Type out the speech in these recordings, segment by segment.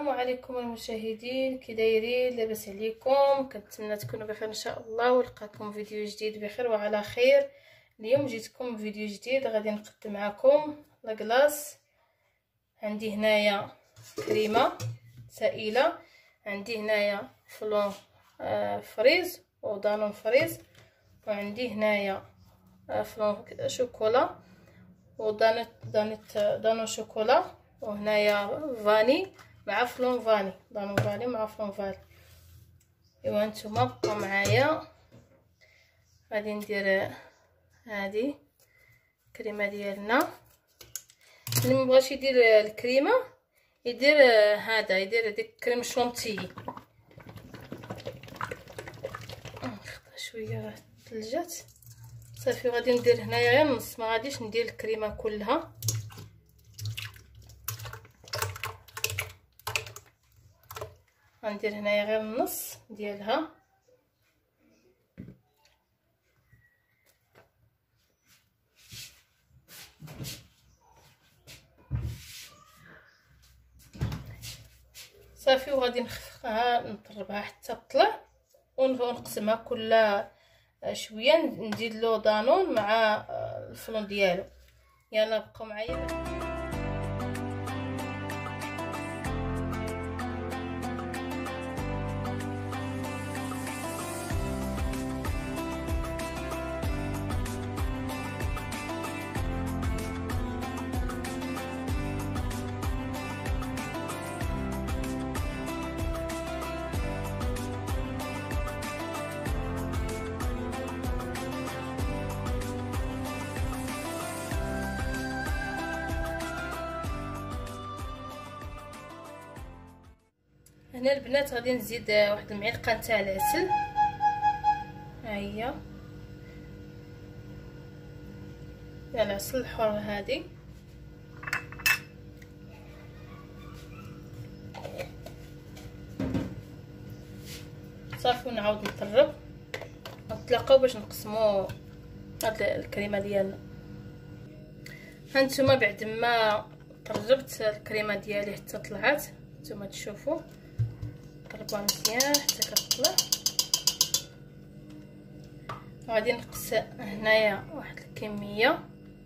السلام عليكم المشاهدين، كي دايرين؟ لاباس عليكم؟ كنتمنى تكونوا بخير ان شاء الله، ولقاكم فيديو جديد بخير وعلى خير. اليوم جيتكم فيديو جديد، غادي نقدم معكم لاكلاص. عندي هنايا كريمه سائله، عندي هنايا فلون فريز ودانون فريز، وعندي هنايا فلون شوكولا دانون شوكولا، وهنايا فاني مع فلون فاني، دانون فاني مع فلون فاني. ايوا نتوما بقاو معايا. غادي ندير هذه الكريمه ديالنا. اللي مبغاش يدير الكريمه يدير هذا، يدير ديك كريم شونتيي. نخدم شويه ثلجات صافي. غادي ندير هنايا غير نص، ما غاديش ندير الكريمه كلها. غندير هنايا غير النص ديالها. صافي. وغادي نخفقها نطربها حتى تطلع، ونقسمها كل شويه نزيد له دانون مع الفلون ديالو. يلا بقاو معايا. هنا البنات غادي نزيد واحد المعلقه نتاع العسل. ها هي ديال العسل الحر هادي. صافي. ونعاود نطرب، نتلاقاو باش نقسموا هاد الكريمه ديالنا. هانتوما بعد ما طربت الكريمه ديالي حتى طلعت، نتوما تشوفوا طربها مزيان حتى كتطلع. غادي نقص هنايا واحد الكميه،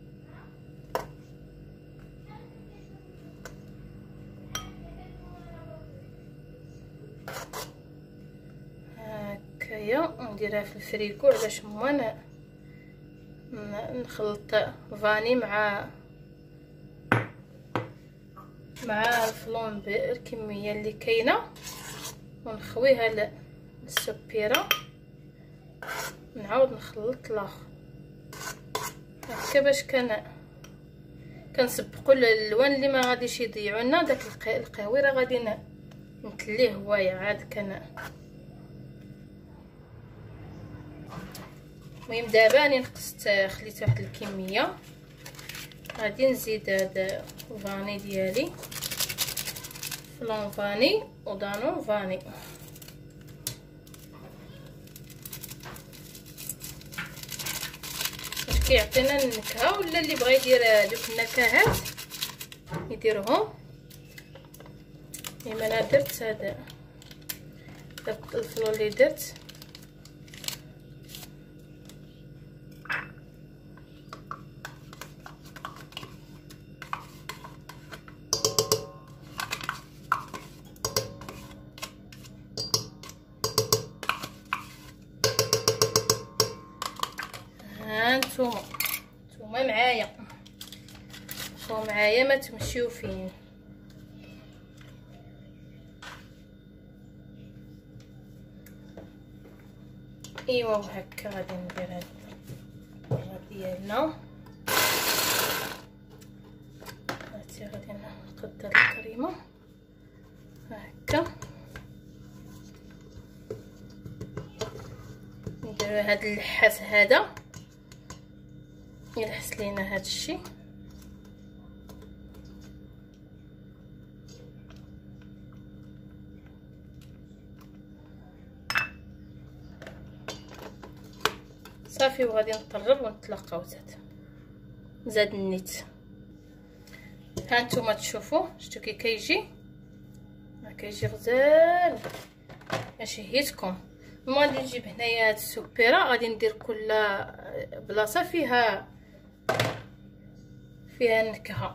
هكايا، ونديرها في الفريكو علاش هما نخلط فاني مع الفلون بالكميه اللي كاينه، ونخويها للسبيره. نعاود نخلط الاخر هكا باش كنسبقوا الالوان اللي ما غاديش يضيعوا لنا داك القهوي. راه غادي نتليه هوايه عاد المهم دابا راني نقصت، خليت واحد الكميه. غادي نزيد هذا فاني ديالي، فلون فاني ودانون فاني. باش كيعطينا النكهه، ولا اللي بغى يدير دوك النكهات يديرهم. كيما انا درت هذا الفلون اللي درت. نتوما معايا ما تمشيو فين. ايوا وهكا غادي ندير هاد الطريقه ديالنا. هاتي غادي نقدر الكريمه هكا، ندير هاد اللحاس هذا يلحس لينا هاد الشيء. صافي. وغادي نطرب ونتلاقاو. زاد النيت. ها نتوما تشوفوا شتو كي كيجي كيجي غزال. شهيتكم. غادي نجيب هنايا هاد السبيره، غادي ندير كل بلاصه فيها النكهه.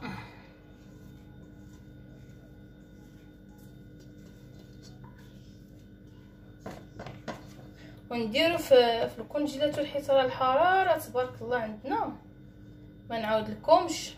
ونديرو في الكونجيلاتور حيت راه الحراره تبارك الله عندنا ما نعاود لكمش.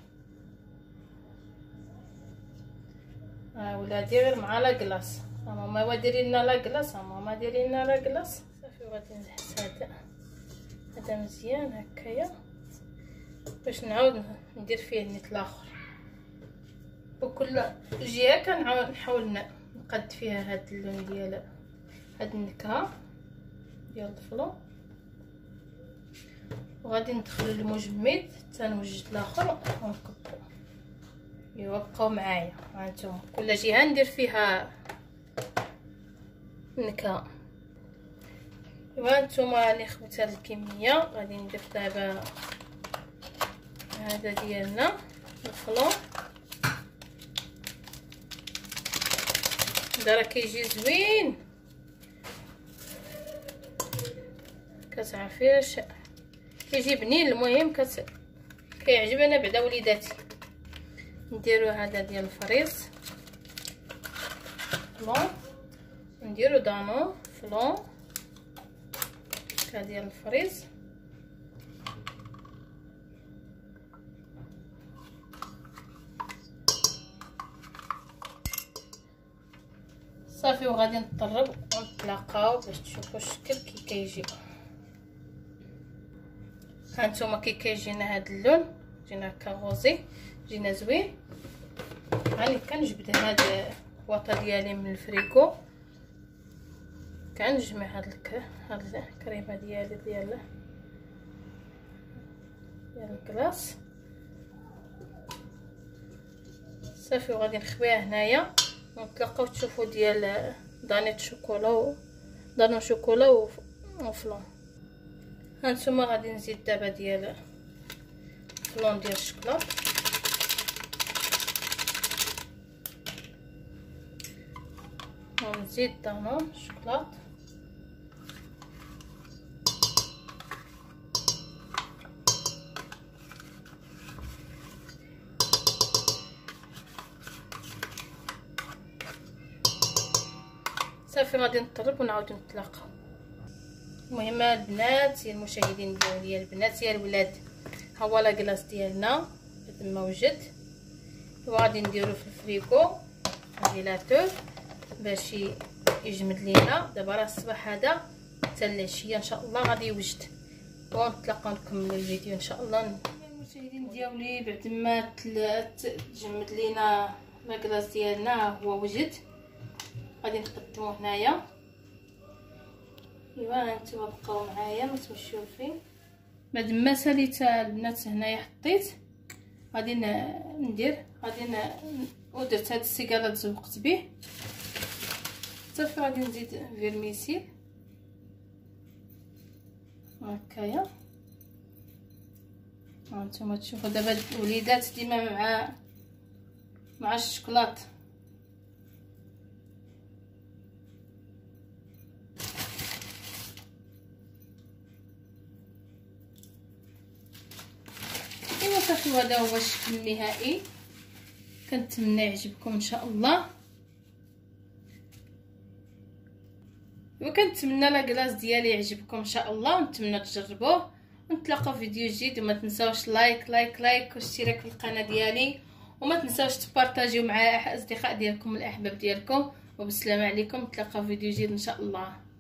ولادي غير مع لا كلاص. ماما ديري لنا لا كلاص، ماما ديري لنا لا كلاص. صافي غادي نحس هذا مزيان هكايا باش نعاود ندير فيه النيت الاخر. وكل جهه كنعاود نحاول نقد فيها هاد اللون ديال هاد النكهه ديال الفلون. وغادي ندخلو المجمد حتى نوجد الاخر ونكبو. ايوا بقاو معايا. هانتوما كل جهه ندير فيها النكهه. ايوا هانتوما راني خبزت هاد الكميه. غادي ندير دابا هذا ديالنا الفلون. هذا راه كيجي زوين، كتعرفي اش كيجي بنين. المهم كيعجب انا بعدا وليداتي. نديرو هذا ديال الفريز فلون، نديرو دانون فلون هذا ديال الفريز. صافي وغادي نطرب ونتلاقاو باش تشوفوا الشكل كي كيجي. هانتوما كي كيجينا هاد اللون، جينا هكا غوزي، جينا زوين. راني كنجبد هاد الواطه ديالي من الفريكو، كنجمع هاد الكريمه ديالي ديال الكلاص. صافي وغادي نخويها هنايا ونتلاقاو تشوفوا ديال دانيت شوكولا دانون شوكولا وفلون. هانتوما غادي نزيد دابا ديال فلون ديال الشوكولا. ونزيد دانون شوكولا. صافي غادي نطرب ونعاودو نتلاقاو. المهم البنات يا المشاهدين ديالي، البنات يا الولاد، ها هو لاكلاص ديالنا بحال ما وجد. وغادي نديرو في الفريكو كونجيلاتور باش يجمد لينا. دابا راه الصباح هذا حتى العشيه ان شاء الله غادي يوجد. ونتلاقاو نكملوا الفيديو ان شاء الله. المشاهدين ديالي بعد ما تجمد لينا لاكلاص ديالنا هو وجد، غادي نقدموه هنايا. ايوا هانتوما بقاو معايا ما تمشيو فين. بعد ما ساليت البنات هنايا حطيت، غادي ندير ودرت هاد السيكالا تزوقت به. صافي غادي نزيد فيرميسيل هكايا. هانتوما تشوفوا دابا الوليدات ديما مع الشوكولات. صافي وهذا هو الشكل النهائي. كنتمنى يعجبكم ان شاء الله، وكنتمنى لاكلاص ديالي يعجبكم ان شاء الله، ونتمنى تجربوه. ونتلاقاو في فيديو جديد. وما تنساوش لايك واشتراك في القناه ديالي، وما تنساوش تبارطاجيو مع اصدقاء ديالكم الاحباب ديالكم. وبالسلامه عليكم، نتلاقاو في فيديو جديد ان شاء الله.